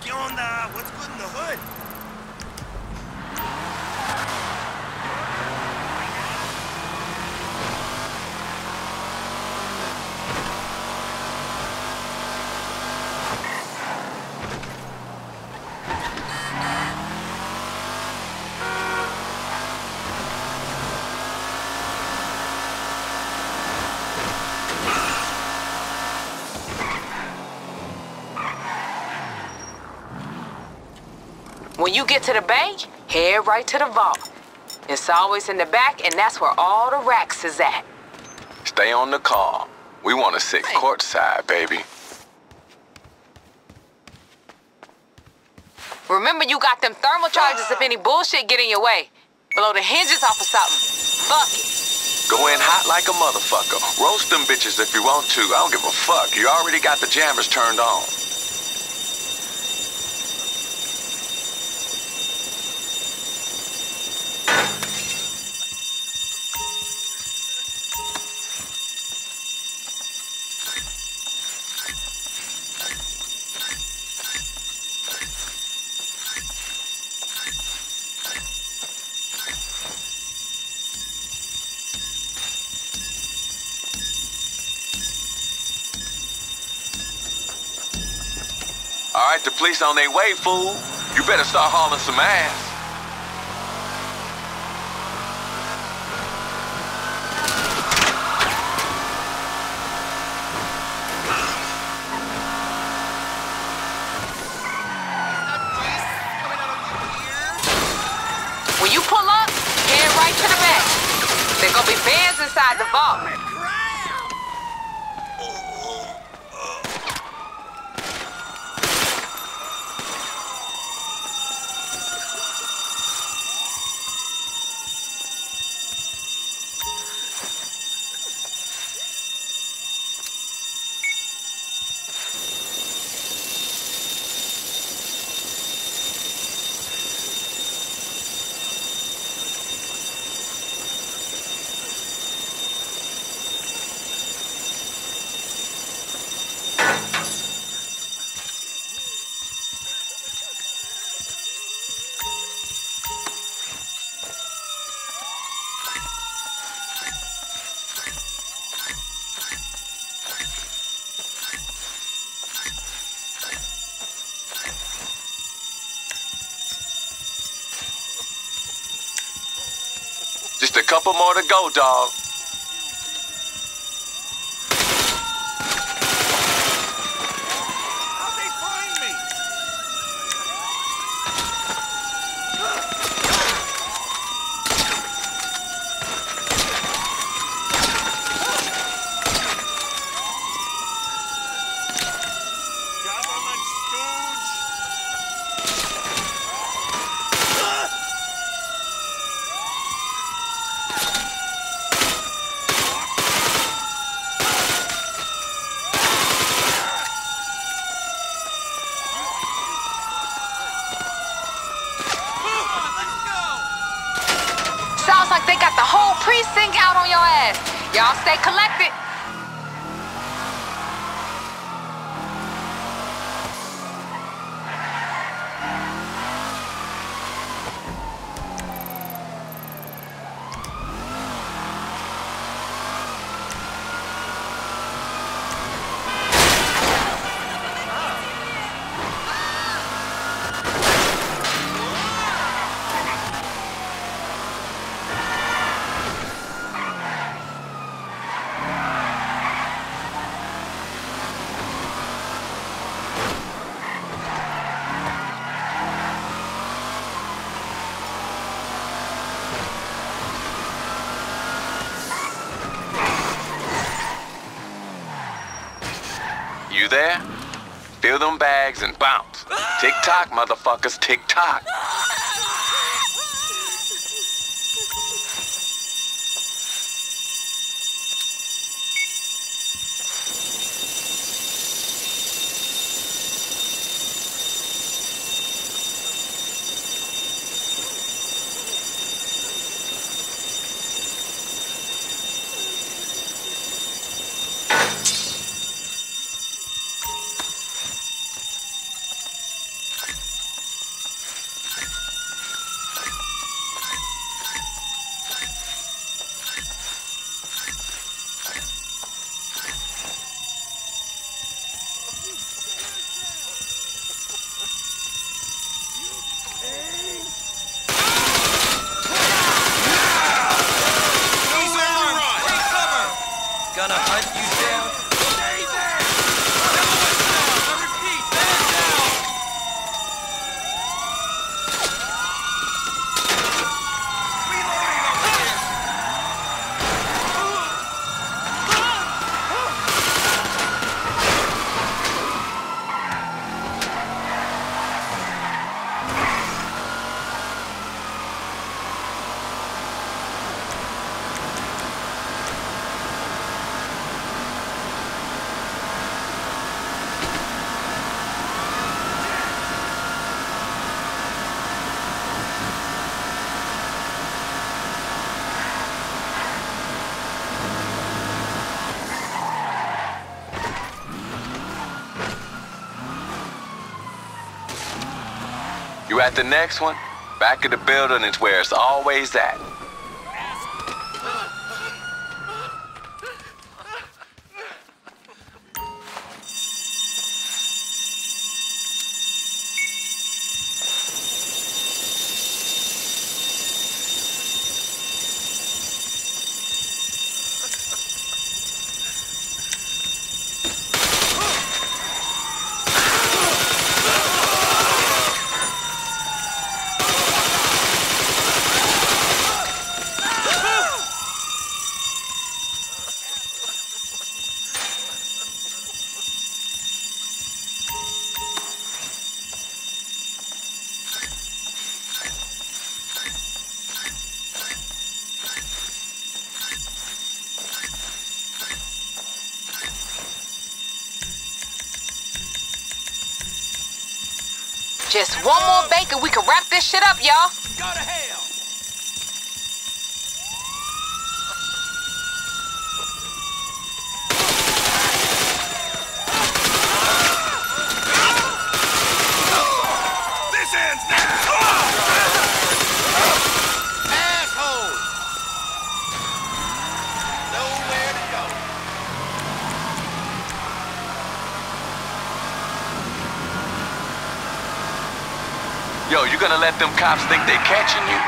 ¿Qué onda? What's good in the hood? When you get to the bay, head right to the vault. It's always in the back, and that's where all the racks is at. Stay on the call. We want to sit courtside, baby. Remember, you got them thermal charges if any bullshit get in your way. Blow the hinges off of something. Fuck it. Go in hot like a motherfucker. Roast them bitches if you want to. I don't give a fuck. You already got the jammers turned on. All right, the police on their way, fool. You better start hauling some ass. When you pull up, head right to the back. There's gonna be fans inside the vault. Just a couple more to go, dawg. How'd they find me? Government stooge. Sounds like they got the whole precinct out on your ass. Y'all stay collected. You there? Fill them bags and bounce. Tick-tock, motherfuckers, tick-tock. Gonna hunt you down? Stay there! Never went down! I repeat, man down! Reloading over here! You at the next one? Back of the building is where it's always at. Just one more bake and we can wrap this shit up, y'all. Go to hell! This ends now! Asshole! Nowhere to go. Yo, you gonna let them cops think they catching you?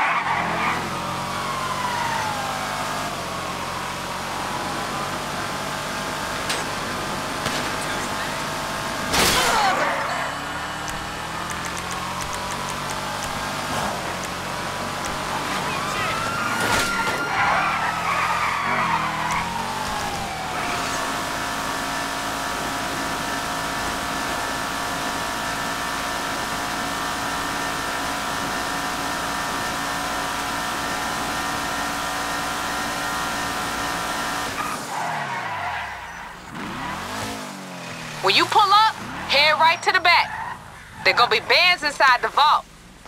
When you pull up, head right to the back. There gonna be bands inside the vault.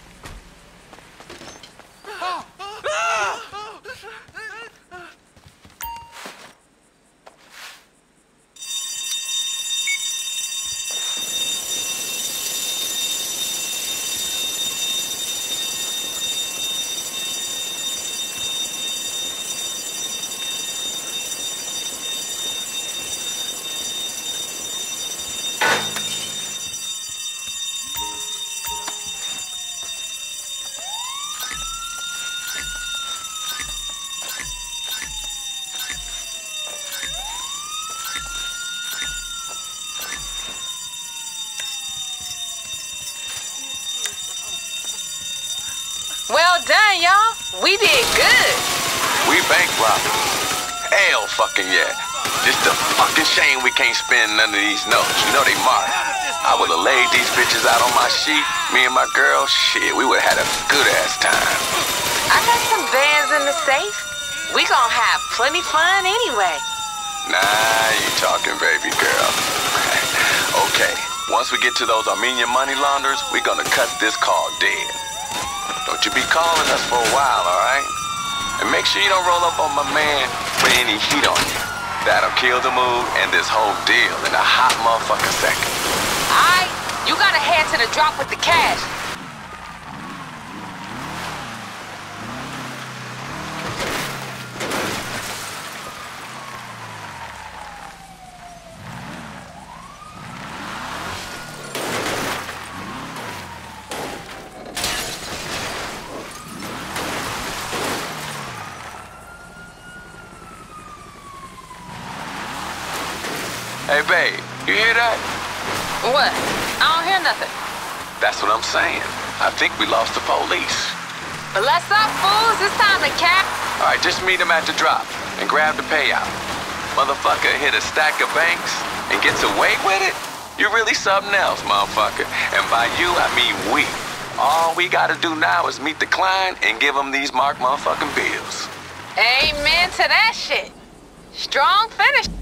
Well done, y'all. We did good. We bank robbers. Hell fucking yeah. Just a fucking shame we can't spend none of these notes. You know they marked. I would've laid these bitches out on my sheet. Me and my girl, shit, we would've had a good ass time. I got some bands in the safe. We gonna have plenty fun anyway. Nah, you talking, baby girl. Okay, once we get to those Armenian money launderers, we gonna cut this call dead. Don't you be calling us for a while, alright? And make sure you don't roll up on my man with any heat on you. That'll kill the mood and this whole deal in a hot motherfucking second. Alright, you gotta head to the drop with the cash. babe. You hear that? What? I don't hear nothing. That's what I'm saying. I think we lost the police. But let's up, fools. It's time to cap. All right, just meet him at the drop and grab the payout. Motherfucker hit a stack of banks and gets away with it? You really something else, motherfucker. And by you, I mean we. All we gotta do now is meet the client and give him these marked motherfucking bills. Amen to that shit. Strong finish.